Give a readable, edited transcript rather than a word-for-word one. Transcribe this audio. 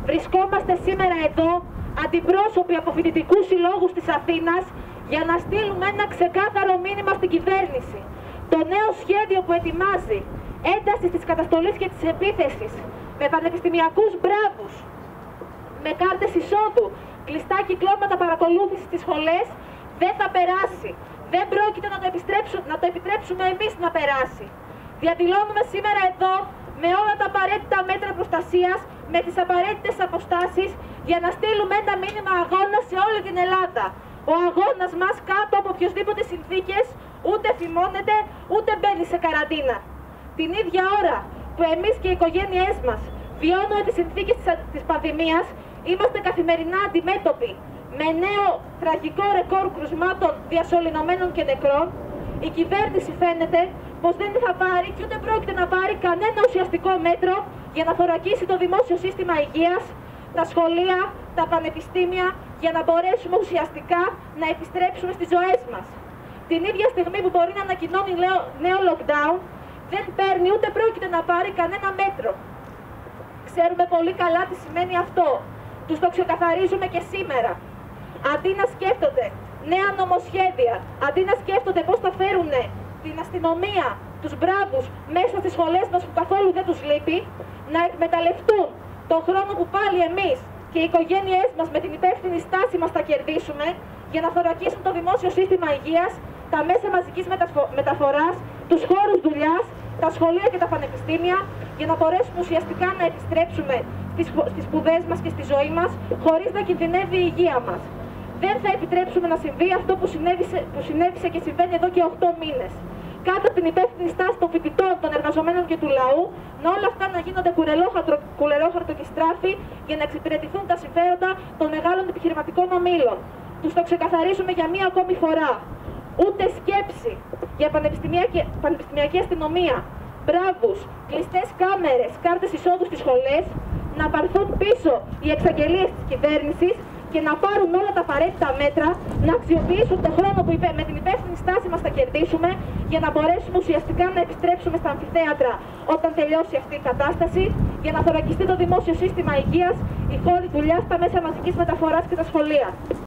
Βρισκόμαστε σήμερα εδώ, αντιπρόσωποι από φοιτητικούς συλλόγους της Αθήνας, για να στείλουμε ένα ξεκάθαρο μήνυμα στην κυβέρνηση. Το νέο σχέδιο που ετοιμάζει ένταση της καταστολής και της επίθεσης, με πανεπιστημιακούς μπράβους, με κάρτες εισόδου, κλειστά κυκλώματα παρακολούθησης στις σχολές, δεν θα περάσει. Δεν πρόκειται να το επιτρέψουμε εμείς να περάσει. Διαδηλώνουμε σήμερα εδώ με όλα τα απαραίτητα μέτρα προστασίας, με τις απαραίτητες αποστάσεις, για να στείλουμε ένα μήνυμα αγώνα σε όλη την Ελλάδα. Ο αγώνας μας κάτω από οποιοσδήποτε συνθήκες ούτε φημώνεται, ούτε μπαίνει σε καραντίνα. Την ίδια ώρα που εμείς και οι οικογένειές μας βιώνουμε τις συνθήκες της πανδημίας, είμαστε καθημερινά αντιμέτωποι με νέο τραγικό ρεκόρ κρουσμάτων διασωληνωμένων και νεκρών. Η κυβέρνηση φαίνεται πως δεν θα πάρει και ούτε πρόκειται να πάρει κανένα ουσιαστικό μέτρο για να θωρακίσει το δημόσιο σύστημα υγείας, τα σχολεία, τα πανεπιστήμια, για να μπορέσουμε ουσιαστικά να επιστρέψουμε στις ζωές μας. Την ίδια στιγμή που μπορεί να ανακοινώνει νέο lockdown, δεν παίρνει ούτε πρόκειται να πάρει κανένα μέτρο. Ξέρουμε πολύ καλά τι σημαίνει αυτό. Τους το ξεκαθαρίζουμε και σήμερα. Αντί να σκέφτονται νέα νομοσχέδια, αντί να σκέφτονται πώς θα φέρουν την αστυνομία, τους μπράβους μέσα στις σχολές μας που καθόλου δεν τους λείπει, να εκμεταλλευτούν τον χρόνο που πάλι εμείς και οι οικογένειές μας με την υπεύθυνη στάση μας θα κερδίσουμε, για να θωρακίσουν το δημόσιο σύστημα υγείας, τα μέσα μαζικής μεταφοράς, τους χώρους δουλειάς, τα σχολεία και τα πανεπιστήμια, για να μπορέσουμε ουσιαστικά να επιστρέψουμε στις σπουδές μας και στη ζωή μας, χωρίς να κινδυνεύει η υγεία μας. Δεν θα επιτρέψουμε να συμβεί αυτό που συνέβησε και συμβαίνει εδώ και 8 μήνες. Κάτω από την υπεύθυνη στάση των φοιτητών, των εργαζομένων και του λαού, να όλα αυτά να γίνονται κουλερόχαρτο και στράφη για να εξυπηρετηθούν τα συμφέροντα των μεγάλων επιχειρηματικών ομίλων. Τους το ξεκαθαρίζουμε για μία ακόμη φορά. Ούτε σκέψη για πανεπιστημιακή αστυνομία, μπράβους, κλειστές κάμερες, κάρτες εισόδου στις σχολές, να πάρθουν πίσω οι εξαγγελίες της κυβέρνησης και να πάρουν όλα τα απαραίτητα μέτρα, να αξιοποιήσουν τον χρόνο που με την υπεύθυνη στάση μας θα κερδίσουμε, για να μπορέσουμε ουσιαστικά να επιστρέψουμε στα αμφιθέατρα όταν τελειώσει αυτή η κατάσταση, για να θωρακιστεί το δημόσιο σύστημα υγείας, οι χώροι δουλειάς, τα μέσα μαζικής μεταφοράς και τα σχολεία.